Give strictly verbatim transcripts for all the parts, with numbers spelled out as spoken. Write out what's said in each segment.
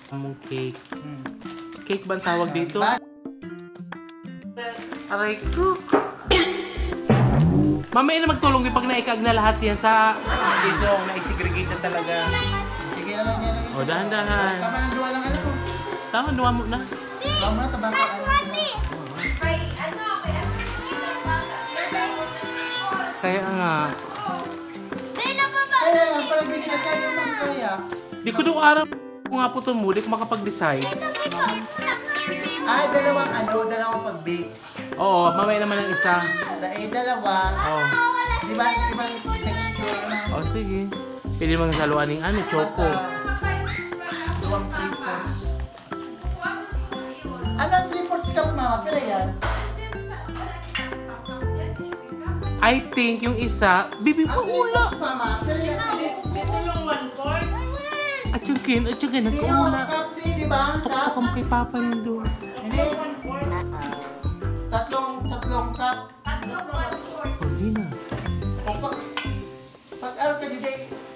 mong cake. Hmm. Cake ba ang tawag dito? Aray ko. Mamaya na magtulong din pag naikag na lahat yan sa dito. Na-segregate na talaga. Sige naman yan. O, dahan-dahan. Tama ng duwa lang ano ko. Tama, duwa mo na. Tama na, tabaka. Kaya nga. Kaya nga, parang bigyan na sa'yo ng kaya. Di ko doon araw kung nga po ito mo, di ko makapag-decide. Ah, dalawang ano, dalawang pag-bake. Oo, mamaya naman ang isa. Eh, dalawa. Oo. Di ba, ibang texture na. O, sige. Pwede naman saluan ng ano, choco. Dalawang three-fourths. Ano, three-fourths cup, mama? Pero yan. I think yung isa, bibi Ang pa ula. three-fourths, mama? Pero yan. Dito yung one-fourth. At yung kin, at yung kin, Hindi yung nagkaula. cup three, di ba? Ang Ako cup. mo kay Papa nindo. Hindi. Tatlong, tatlong cup. O, hindi na. Kung pag, pag ano ka, di ba?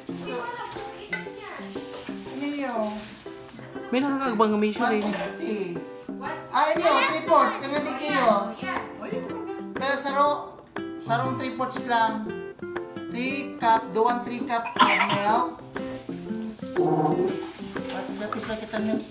Ano yun? May nakakagbang measure one rin. sixty. Ah, ini oh, three-fourths. Ang hindi kayo. Pero saro, sarong three-fourths lang. three cup, doon three cup of milk. At dapat sa kita milk.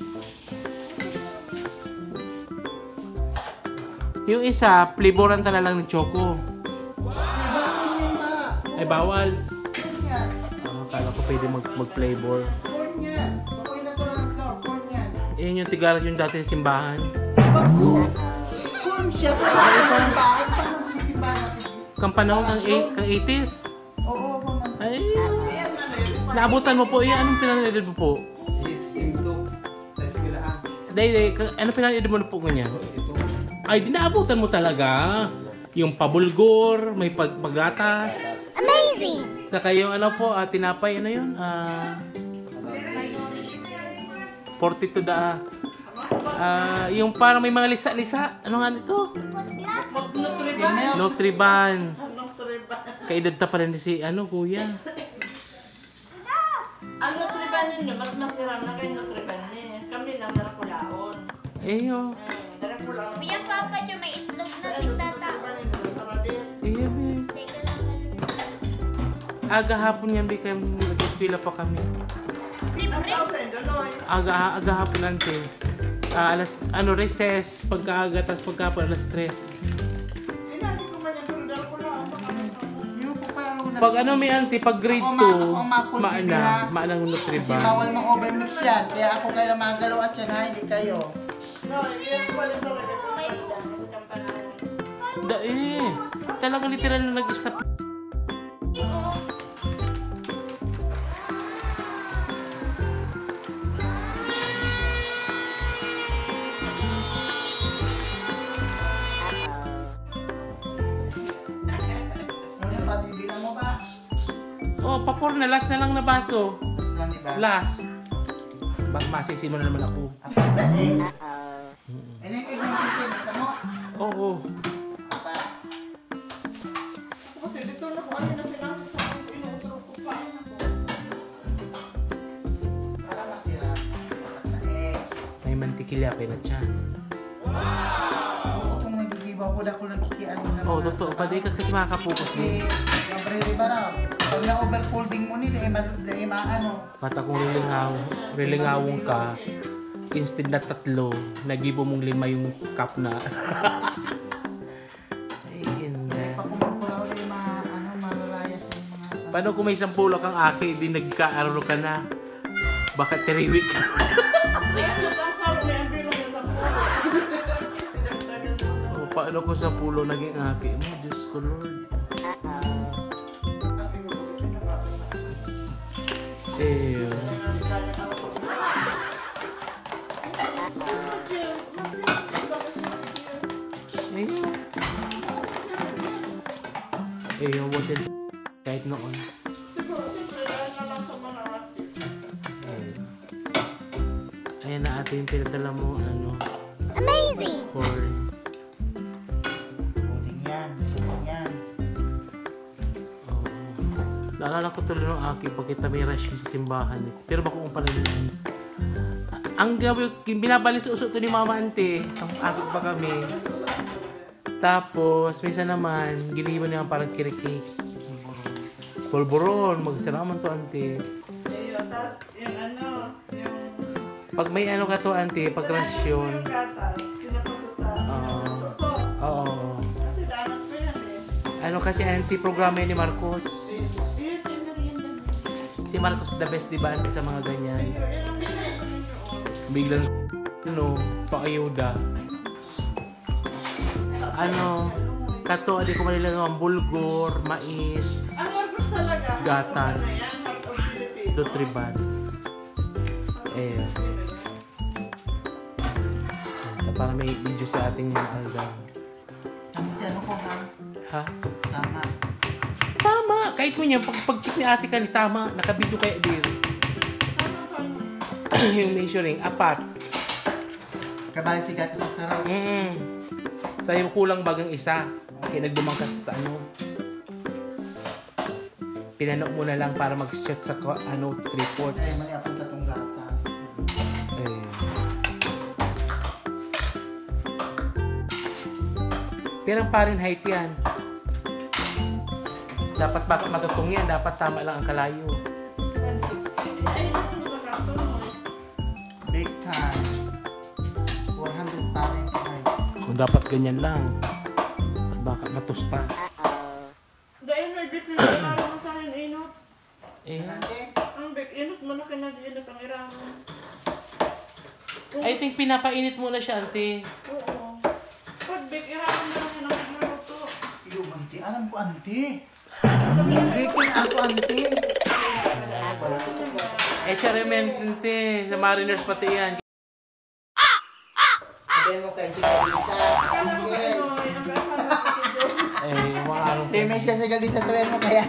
Yung isa, flavoran ka na lang ng choco. Bawal yan ba? Ay, bawal. Corn yan. Ah, akala ko pwede mag- mag-flavor. Corn yan. Bakoy na to ng flour. Corn yan. Ayan yung tigaras yung dating simbahan. Bago. Corn siya. Parang ang bahay. Paano yung simbahan natin? Kang panahon kang eighties. Oo, oo. Ay, naabutan mo po. Eh, anong pinanedad mo po? Sis, into sa eskwelahan. Day, day, ka- ano pinanedad mo na po ganyan? Ito. Ay, di naabutan mo talaga. Yung pabulgor, may pag paggatas. Amazing! Saka yung ano po, ah, tinapay, ano yun? Ah, forty-two da. Ah, yung parang may mga lisa-lisa. Ano nga nito? Milk. Nutriban. Kaedad ta pa rin si ano, kuya. Ang nutriban ninyo, mas masiram na kayo nutriban niya. Kami lang darakulaon. Eh, oh. Darakulaon. Kuya Papa, dyan may itlog na titata. Eh, eh. Teka lang, ano? Aga hapon yan, Bika. Nag-eskwela pa kami. Libre? Aga, aga hapon nante. Ah, alas, ano, recess. Pagkaaga, tas pagkapon, alas tres. Yung po pala nung Pag ano may anti, pag grade Ako, ma- two, ako mapulpi maana, na. maanang Kasi nutriban. bawal mag-overmix yan. Kaya ako kayo magalaw at yan ha, hindi kayo. Da eh, talaga literal na nag-stop. Ano yung patibilan mo ba? Oh, papor na, last na lang na baso. Basta lang, di ba? Last. Bak masisi mo na naman ako. Apat na egg. Ano yung egg na yung pisin? Isa mo? Oo. Apat. Kasi dito na kung ano na sinasa sa akin, inutro ko pa. Para masira. Apat na egg. May mantikilya pa na dyan. Oo, itong nagigibaw ko na kung nagkikian mo na. Oh, totoo. Pwede ka kasi makakapokus Kasi, din. sobre di ba raw? Pag na-overfolding mo nila, eh, ma- eh, maano. Mata kung rilingaw, rilingawong ka, instead na tatlo, nagibo mong lima yung cup na. Ay, hindi. Pag kumapula ulit, ma, ano, malalayas yung mga... Paano kung may sampulo kang aki, di nagkaararo ka na? Baka tiriwik ka. Kaya nagkasawa na yung bilog na sa pulo. O, paano kung sampulo naging aki mo? Diyos ko, Lord. Eh, eh, eh, yung water kahit noon. Siguro, siyempre, dahil na lang sa mga rati. Eh, ayan na ate yung pinadala mo, ano, Amazing! corn. Holding yan, holding yan. Oo. Naalala ko tuloy ng aki pag kita may rush sa simbahan. Pero bako kung pala yun. Ang gabi, binabalis uso to ni Mama Ante. Ang agad pa kami. Tapos, minsan naman, ginihiban niya parang kirikik. Polboron. Magsalaman to, Ante. Ayun, tapos yung ano, yung... Pag may ano ka to, Ante, pag rasyon. Yung gatas, pinapunta sa Oo. suso. Oo. Kasi danas ko yan eh. Ano kasi, Ante, programa ni Marcos. Yun, yun na rin yan. Si Marcos the best, di ba, Ante, sa mga ganyan. Yun ang binigay ko ng doon. Biglang, ano, paayuda. Ano, kato, di ko manilang ang bulgur, mais, Ang Marcos talaga. Gatas. Ano yan, Heart of Philippines. Nutriban. Eh, ito para may video sa ating algam. Ang si ano ko ha? Ha? Tama. Tama! Kahit ko niya, pag, pag-check ni ate ka ni tama, nakabidyo kaya dir. Yung measuring, apat. Kabali si Gato sa sarap. Mm. Tayo kulang bagang isa. Kaya nagdumangkas sa ano. Pinano mo na lang para mag-shot sa ko- ano, three-fourths. Ay, mali ako tatong gatas. Eh. Pero Fahrenheit yan. Dapat baka matutong yan. Dapat tama lang ang kalayo. Ay, ano ba kato? Bake time. four hundred Fahrenheit. Kung dapat ganyan lang. Baka matusta. Dahil may bit na nilaro mo sa akin, inot. Eh. Ate, Ang bit, inot mo na kinag-inot ang irano. I think pinapainit mo na siya, ante. Oo. Pag bit, irano mo lang yun ang nagluto. yung auntie. Alam ko, auntie. Baking ako, auntie. Eh, charemen, ante. Sa Mariners pati yan. Sabihin mo kay si Galisa. Kala ko Michelle. ano, ang kasama ko si Joe. Eh, yung mga araw. Si Michelle si Galisa, sabihin mo kaya.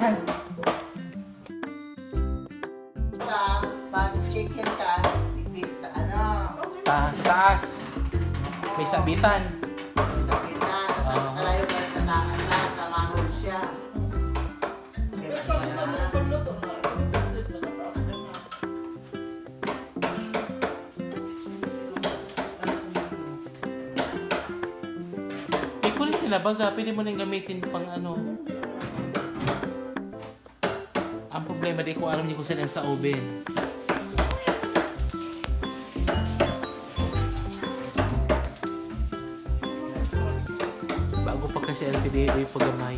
Pa, pag chicken ka, itis ka, ano, Ta sa taas. May sabitan. sa kita, tapos Ah. kalayo ka sa taas na, sa manhole siya. Pero pag isa mo pagluto na, i-split mo sa taas ka na. Eh, kulit nila baga. Pwede mo nang gamitin pang ano. Ang problema, di ko alam niyo kung saan ang sa oven. Bago pa kasi ang pinili yung paggamay.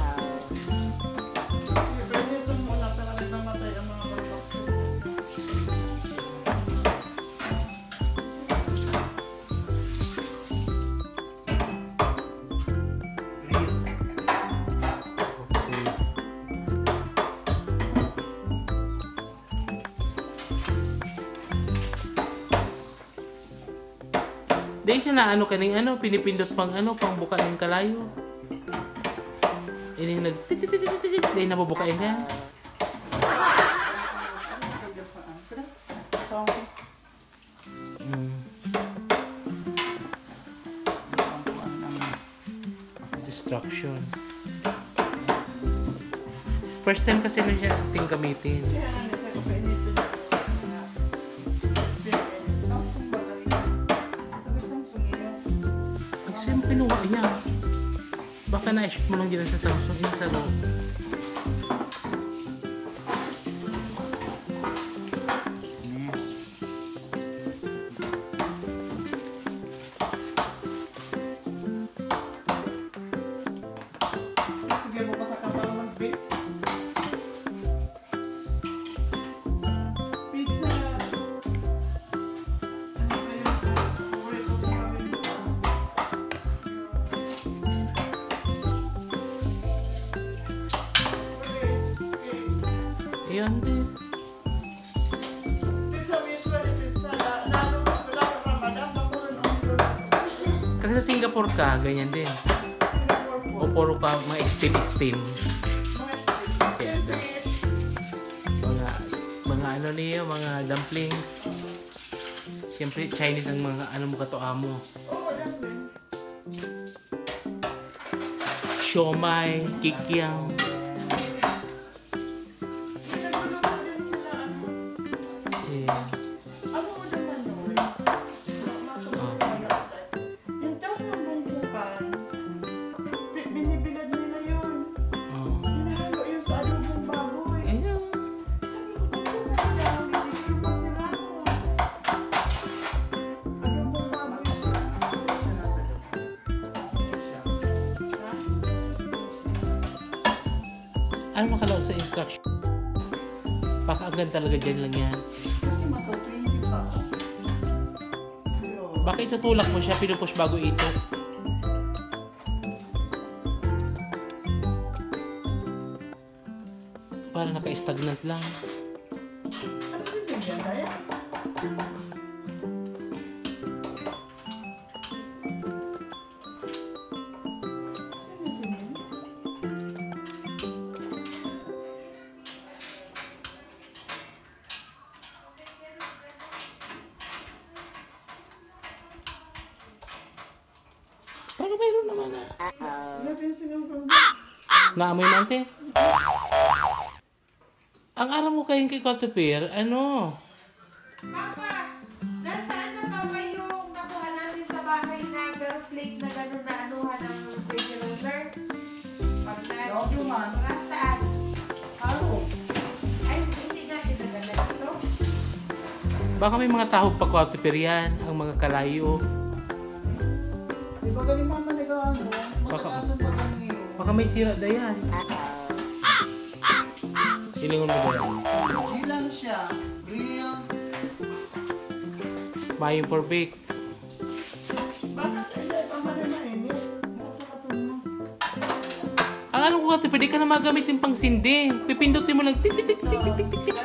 Ganito muna talaga namatay ang mga batok. Dahil siya na ano kaning ano, pinipindot pang ano, pang buka ng kalayo. Ini nag titititititit, dahil nabubukain yan. Mm. Distraction. First time kasi na siya ating gamitin. Kaya nga nisa ko painitin na Pag siya pinuha niya, baka na-shoot mo lang din sa Samsung yung sa loob. Sige mo pa sa kapal mag-bake. Pizza. Ano ba yung paborito ko kami? Ayan din. Pizza usually pizza. Lalo lalo Ramadan, paborito ang luto. Kasi sa Singapore ka, ganyan din. Singapore po. O puro ka mga steam-steam. Mga street. Kaya daw. Mga, mga ano niyo, mga dumplings. Siyempre, Chinese ang mga ano mo kato amo. Oo, yan din. Siomai, kikiang. Pinagluluto din sila, ano. Eh, Ano mo naman yun? Ano makalaw sa instruction? Baka agad talaga dyan lang yan. Kasi matutuloy pa. Baka itutulak mo siya, pinupush bago ito. Para naka-stagnant lang. Ano kasi yan kaya? Pero mayroon naman ah. Uh-oh. Naamoy mo, ante? Ang aram mo kayong kay Cotopir, ano? Papa, nasaan na pa ba yung nakuha natin sa bahay na girl plate na gano'n na anuhan ng baby roller? Pag na Yung yung man. saan? Halo. Ay, hindi natin naganda ito. Baka may mga tahog pa Cotopir yan, ang mga kalayo. Di ba galing mama nila ano? Baka- Matakasan pa galing iyo. Baka may sira na yan. Silingon mo ba yan? Hindi lang siya. Real. Mayong for bake. Bakit hindi pa malinainit? Ang alam ko Cotopir, di ka na magamit yung pang sindi. Pipindutin mo lang tik tik tik tik tik tik tik tik.